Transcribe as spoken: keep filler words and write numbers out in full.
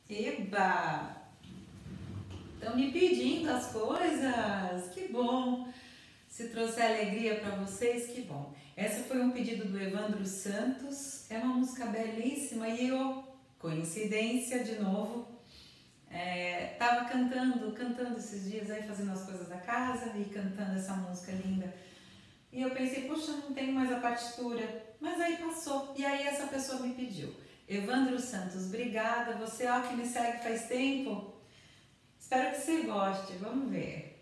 Eba! Estão me pedindo as coisas, que bom! Se trouxer alegria para vocês, que bom! Essa foi um pedido do Evandro Santos, é uma música belíssima e eu, coincidência de novo, é, tava cantando, cantando esses dias aí, fazendo as coisas da casa e cantando essa música linda. E eu pensei, poxa, não tenho mais a partitura, mas aí passou, e aí essa pessoa me pediu. Evandro Santos, obrigada, você ó, que me segue faz tempo, espero que você goste, vamos ver.